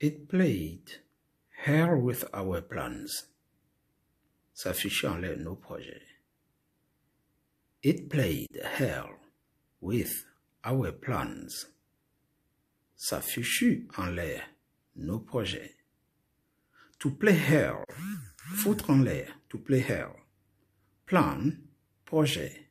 It played hell with our plans. Ça fichait en l'air nos projets. It played hell with our plans. Ça fichut en l'air nos projets. To play hell, foutre en l'air, to play hell. Plan, projet.